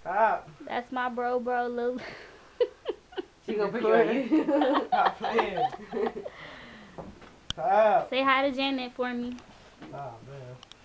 Stop. That's my bro, Lil. She gonna put you on you. Stop playing. Stop. Say hi to Janet for me. Oh, man.